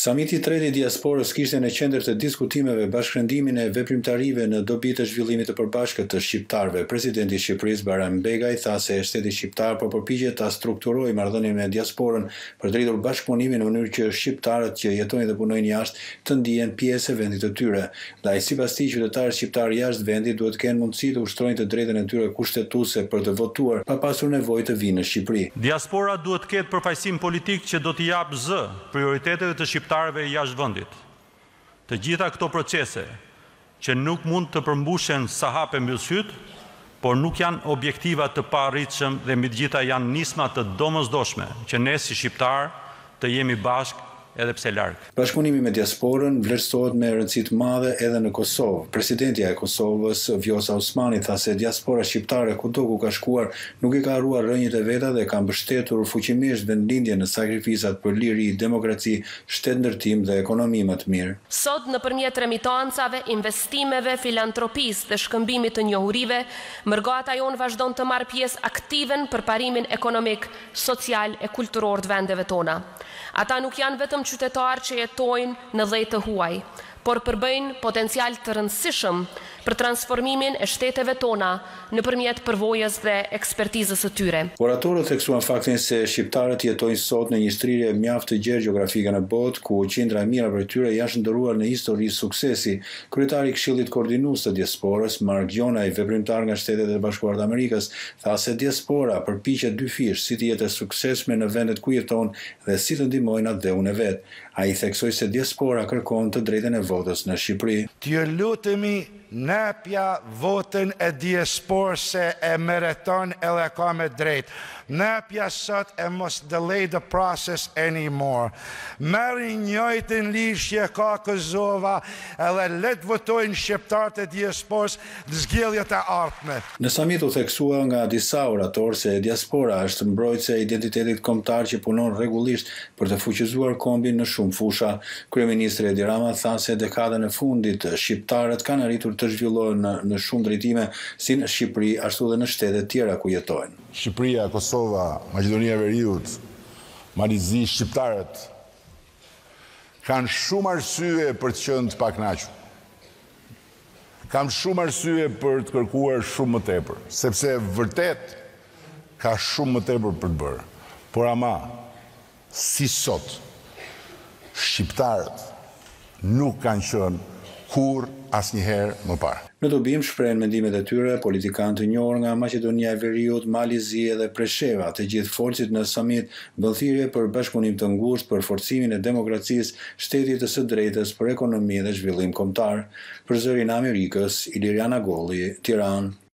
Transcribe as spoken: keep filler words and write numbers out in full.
Samiti i tretë i diasporës kishte në qendër të diskutimeve bashkërendimin e veprimtarive në dobi të zhvillimit të përbashkët të shqiptarëve. Presidenti i Shqipërisë Bayram Begaj tha se shteti shqiptar po përpiqet ta strukturojë marrëdhënien me diasporën për të rritur bashkëpunimin në mënyrë që shqiptarët që jetojnë dhe punojnë jashtë të ndihen pjesë e vendit të tyre. Dhe ai sipas tij qytetarët shqiptarë jashtë vendit duhet të kenë mundësi të ushtrojnë të drejtën e tyre kushtetuese për të votuar pa pasur nevojë të vinë në Shqipëri. Diaspora duhet të ketë përfaqësim politik që do t'i japë zë prioriteteve të shqiptarëve jashtë vendit. Të gjitha këto procese që nuk mund të përmbushen sa hape mbyll syt, por nuk janë objektiva të paarritshëm dhe mbi të gjitha janë nisma të domosdoshme që ne si shqiptar të jemi bashkë edhe pse larg. Bashkëpunimi me diasporën vlerësohet me rëndësi të madhe edhe në Kosovë. Presidentja e Kosovës, Vjosa Osmani, tha se diaspora shqiptare kudo ku ka shkuar nuk i ka harruar rrënjët e veta dhe ka mbështetur fuqimisht vendlindjen në sakrificat për liri, demokraci, shtetëndërtim dhe ekonomi më të mirë. Sot nëpërmjet remitancave, investimeve, filantropisë dhe shkëmbimit të njohurive, Mërgata jon vazhdon të marrë pjesë aktive në përparimin ekonomik, social e kulturor të vendeve tona. Ata nuk janë vetëm qytetarë që jetojnë në dhejtë të huaj, por përbëjnë potencial të rëndësishëm për transformimin e shteteve tona nëpërmjet përvojës dhe ekspertizës së tyre. Oratorët theksuan faktin se shqiptarët jetojnë sot në një shtrirje mjaft të gjerë gjeografike në botë, ku qindra e mira për tyre janë ndëruar në histori suksesi. Kryetari i Këshillit Koordinues të Diasporës, Mark Gjonaj, veprimtar nga Shtetet e Bashkuara të Amerikës, tha se diaspora përpiqet dyfish si të jetë e suksesshme në vendet ku jeton dhe si të ndihmojnë atë dhëun e vet. Ai theksoi se diaspora kërkon të drejtën e votës në Shqipëri. T'ju lutemi nëpja votën e diasporës se e mereton edhe ka me drejt. Nëpja sot e mos delay the process anymore. Merri njëjtën ligjë që ka Kosova edhe let votojnë shqiptarët e diasporës në zgjedhjet e ardhme. Në samit u theksua nga disa oratorë se diaspora është mbrojtëse e identitetit kombëtar që punon rregullisht për të fuqizuar kombin në shumë fusha. Kryeministri Edi Rama tha se dekadën e fundit shqiptarët kanë arritur të zhvillohen në, në shumë drejtime si në Shqipëri ashtu dhe në shtetet tjera ku jetojnë. Shqipëria, Kosova, Maqedonia e Veriut, Malizi, shqiptarët kanë shumë arsye për të qenë të pakënaqur. Kam shumë arsye për të kërkuar shumë më tepër, sepse vërtet ka shumë më tepër për të bërë. Por ama, si sot, shqiptarët nuk kanë qenë kur asnjëherë më parë. Në dobim shprehen mendimet e tyre politikanë të njohur nga Maqedonia e Veriut, Malizi dhe Presheva. Të gjithë folësit në samit bën thirrje për bashkëpunim të ngushtë për forcimin e demokracisë, shtetit të së drejtës, për ekonomi dhe zhvillim kombëtar. Për Zërin e Amerikës, Iliriana Golli, Tiranë.